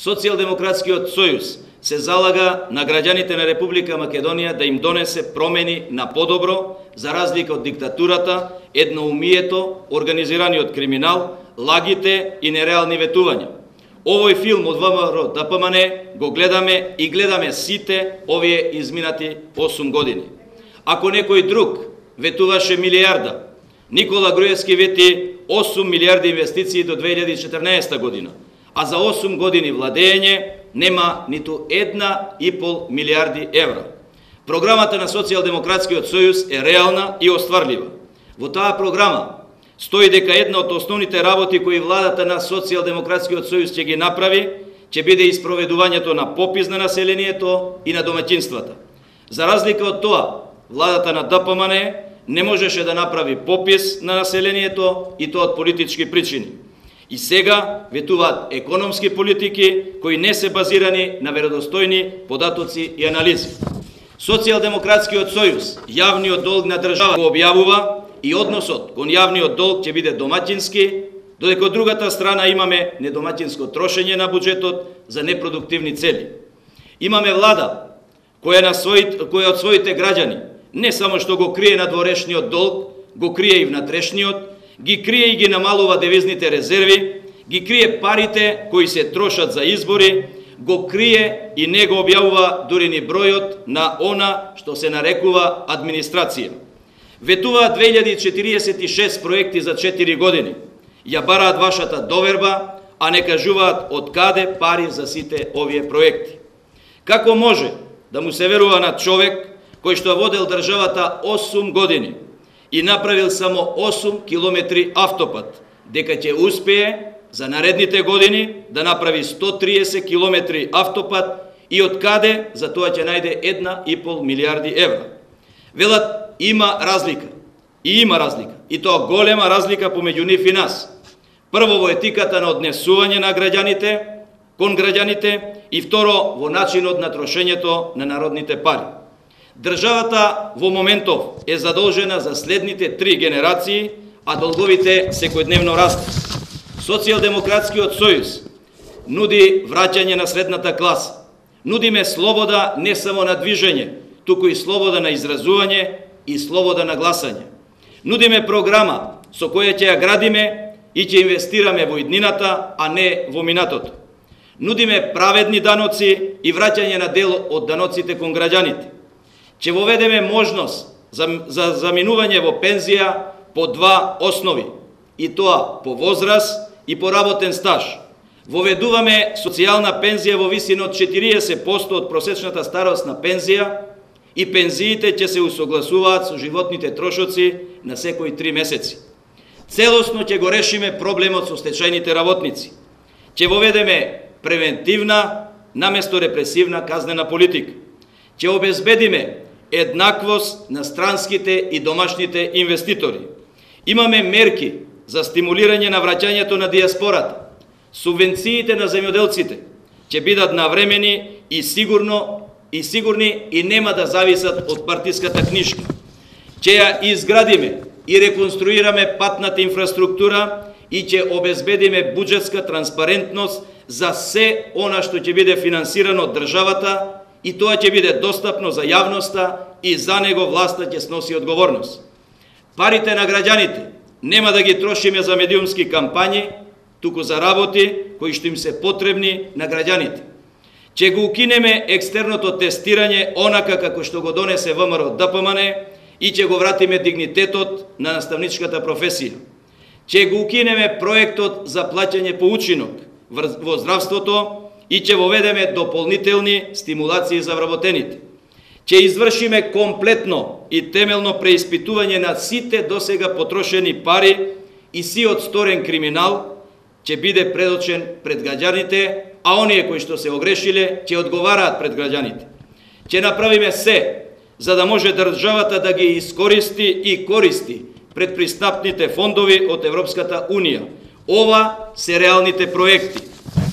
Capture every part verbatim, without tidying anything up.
Социјалдемократскиот сојуз се залага на граѓаните на Република Македонија да им донесе промени на подобро, за разлика од диктатурата, едноумието, организираниот криминал, лагите и нереални ветувања. Овој филм од ВМРО Д П М Н го гледаме и гледаме сите овие изминати осум години. Ако некој друг ветуваше милијарда, Никола Груевски вети осум милијарди инвестиции до две илјади и четрнаесетта година, а за осум години владење нема ниту една и пол милијарди евра. Програмата на Социјалдемократскиот сојуз е реална и остварлива. Во таа програма стои дека една од основните работи кои владата на Социјалдемократскиот сојуз ќе ги направи, ќе биде испроведувањето на попис на населението и на домаќинствата. За разлика од тоа, владата на Д П М Н не можеше да направи попис на населението и тоа од политички причини. И сега ветуваат економски политики кои не се базирани на веродостојни податоци и анализи. Социјалдемократскиот сојуз јавниот долг на држава го објавува и односот кон јавниот долг ќе биде домаќински, додека од другата страна имаме недомаќинско трошење на буџетот за непродуктивни цели. Имаме влада која, на своите, која од своите граѓани не само што го крие надворешниот долг, го крие и внатрешниот, ги крие и ги намалува девизните резерви, ги крие парите кои се трошат за избори, го крие и не го објавува дури ни бројот на она што се нарекува администрација. Ветуваат две илјади четириесет и шест проекти за четири години. Ја бараат вашата доверба, а не кажуваат од каде пари за сите овие проекти. Како може да му се верува на човек кој што водел државата осум години и направил само осум километри автопат, дека ќе успее за наредните години да направи сто триесет километри автопат и од каде за тоа ќе најде една и пол милијарди евра. Велат, има разлика. И има разлика. И тоа голема разлика помеѓу нив и нас. Прво во етиката на однесување на граѓаните кон граѓаните и второ во начинот на трошењето на народните пари. Државата во моментов е задолжена за следните три генерации, а долговите секојдневно растат. Социјалдемократскиот сојуз нуди враќање на средната класа. Нудиме слобода не само на движење, туку и слобода на изразување и слобода на гласање. Нудиме програма со која ќе ја градиме и ќе инвестираме во иднината, а не во минатото. Нудиме праведни даноци и враќање на дел од даноците кон граѓаните. Ќе воведеме можност за, за заминување во пензија по два основи, и тоа по возраст и по работен стаж. Воведуваме социјална пензија во висина од четириесет проценти од просечната старост на пензија и пензиите ќе се усогласуваат со животните трошоци на секои три месеци. Целосно ќе го решиме проблемот со стечајните работници. Ќе воведеме превентивна наместо репресивна казнена политика. Ќе обезбедиме еднаквост на странските и домашните инвеститори. Имаме мерки за стимулирање на враќањето на диаспората. Субвенциите на земјоделците ќе бидат навремени и сигурно и сигурни и нема да зависат од партиската книжка. Ќе ја изградиме и реконструираме патната инфраструктура и ќе обезбедиме буџетска транспарентност за се она што ќе биде финансирано од државата, и тоа ќе биде достапно за јавноста и за него власта ќе сноси одговорност. Парите на граѓаните нема да ги трошиме за медиумски кампањи, туку за работи кои што им се потребни на граѓаните. Ќе го укинеме екстерното тестирање онака како што го донесе ВМРО Д П М Н и ќе го вратиме дигнитетот на наставничката професија. Ќе го укинеме проектот за плаќање по учинок во здравството и ќе воведеме дополнителни стимулации за вработените. Ќе извршиме комплетно и темелно преиспитување на сите досега потрошени пари и сиот сторен криминал ќе биде предочен пред граѓаните, а оние кои што се огрешиле ќе одговараат пред граѓаните. Ќе направиме се за да може државата да ги искористи и користи предпристапните фондови од Европската Унија. Ова се реалните проекти.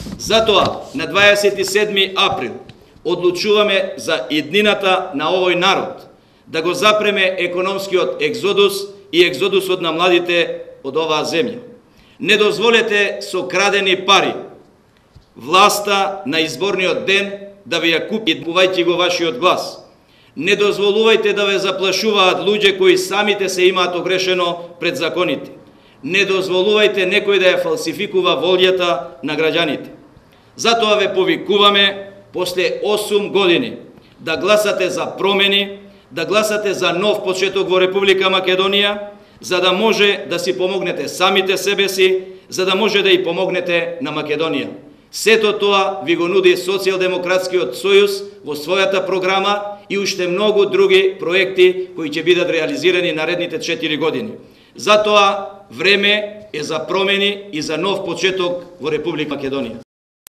Затоа, на дваесет и седми април, одлучуваме за иднината на овој народ, да го запреме економскиот екзодус и екзодусот на младите од оваа земја. Не дозволете со крадени пари власта на изборниот ден да ви ја купи, купувајќи го вашиот глас. Не дозволувајте да ве заплашуваат луѓе кои самите се имаат огрешено пред законите. Не дозволувајте некој да ја фалсификува волјата на граѓаните. Затоа ве повикуваме после осум години да гласате за промени, да гласате за нов почеток во Република Македонија, за да може да си помогнете самите себе си, за да може да и помогнете на Македонија. Сето тоа ви го нуди Социјалдемократскиот сојуз во својата програма и уште многу други проекти кои ќе бидат реализирани наредните четири години. Затоа време е за промени и за нов почеток во Република Македонија.